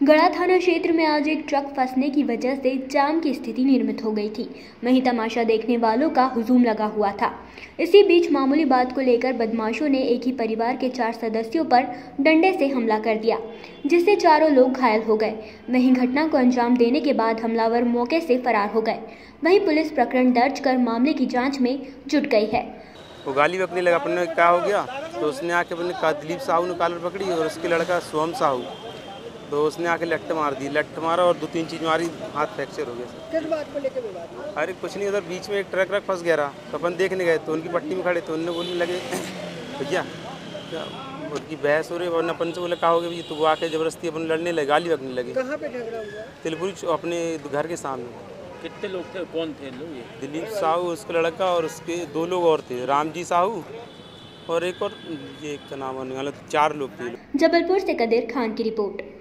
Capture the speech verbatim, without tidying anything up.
गढ़ा थाना क्षेत्र में आज एक ट्रक फंसने की वजह से जाम की स्थिति निर्मित हो गई थी। वहीं तमाशा देखने वालों का हुजूम लगा हुआ था। इसी बीच मामूली बात को लेकर बदमाशों ने एक ही परिवार के चार सदस्यों पर डंडे से हमला कर दिया, जिससे चारों लोग घायल हो गए। वहीं घटना को अंजाम देने के बाद हमलावर मौके से फरार हो गए। वहीं पुलिस प्रकरण दर्ज कर मामले की जाँच में जुट गई है। वो गाली बकने लगा, अपने क्या हो गया तो उसने आके अपने कहा दिलीप साहू ने कॉलर पकड़ी और उसके लड़का सोहम साहू, तो उसने आके लट्ट मार दी लट्ट मारा और दो तीन चीज मारी, हाथ फ्रैक्चर हो गया। किस बात को लेकर विवाद? अरे कुछ नहीं, उधर बीच में एक ट्रक रख फंस गया रहा, तो अपन देखने गए तो उनकी पट्टी में खड़े तो उन्होंने बोलने लगे भैया उनकी बहस हो रही है, अपन से बोले कहा हो गया तो वो आके जबरदस्ती अपन लड़ने लगे, गाली बकने लगे। कहाँ पे झगड़ा हुआ? तिलपुरी अपने घर के सामने। कितने लोग थे, कौन थे लोग? ये दिलीप साहू उसका लड़का और उसके दो लोग और थे, रामजी साहू और एक और ये एक का नाम आने वाला, चार लोग थे। जबलपुर से कदीर खान की रिपोर्ट।